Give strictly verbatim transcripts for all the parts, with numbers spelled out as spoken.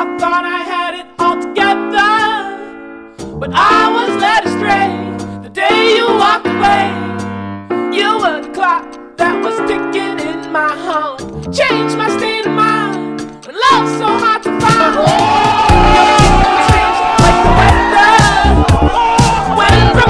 I thought I had it all together, but I was led astray the day you walked away. You were the clock that was ticking in my home, changed my state of mind when love's so hard to find. Change like the weather when from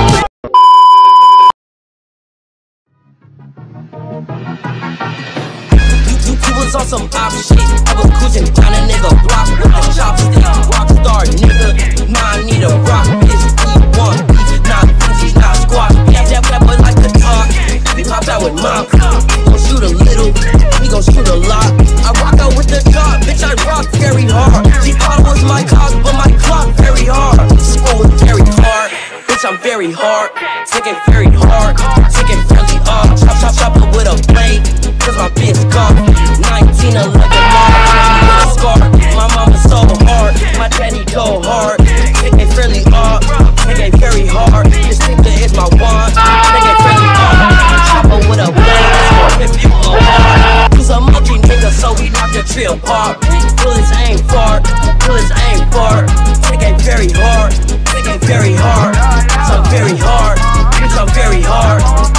You, you was on some op shit. I was cruising down a nigga block with the chopstick. Rockstar nigga, nah I need a rock bitch. E one beef, nah Benji's not squat. Yeah, that that boy like to talk. We popped out with mom. We gon' shoot a little, we gon' shoot a lot. I rock out with the clock, bitch. I rock very hard. She thought it was my cock, but my clock very hard. School was very hard, bitch. I'm very hard. Taking very hard, taking fairly hard. Chop chop chop it with a blade, cause my bitch gone. nineteen eleven, mama with a scar. My mama so hard, my daddy go hard. Taking fairly hard, taking very hard. This nigga is my one. Taking fairly hard. Chop it with a blade, if you go hard. He's a monkey nigga, so we knock the tree apart. Bullets aim far, bullets aim far. Taking very hard, taking very hard. So very hard, bitch, I'm very hard.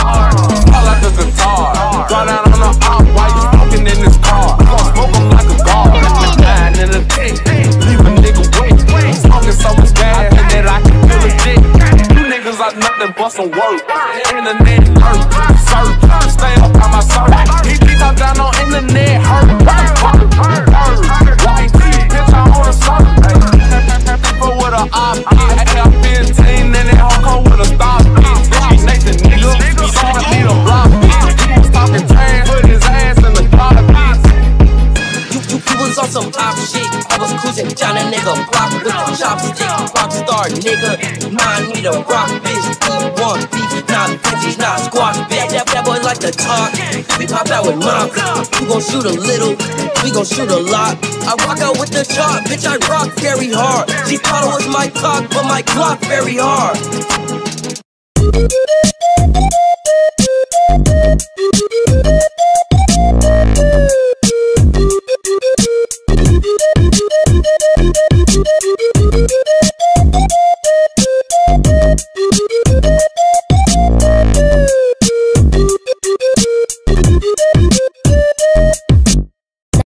All like a guitar. Draw down on the op while you smoking in this car. Smoke 'em like a guard. Nine in the dick, leave a nigga wait. Smoking so much gas that I can feel a dick. You niggas are nothing but some work. Internet hurt, search, stay up on my search. He beat up down on internet hurt, hurt, hurt, hurt, hurt. White tee, bitch, I own a search. People with a op, I have fifteen and that hoe come with a stop. Bitch, Nathan nigga, so I need a block. He was talking trash, put his ass in the car. You, you, you was on some op shit. I was cruising down a nigga block with the chopstick. Rockstar nigga, nah I need a rock bitch. E one beef, nah Benji's not squash bitch. That, that boy like to talk. We pop out with mom. We gon' shoot a little, we gon' shoot a lot. I rock out with the chalk, bitch. I rock very hard. She thought it was my cock, but my clock very hard. Thank you.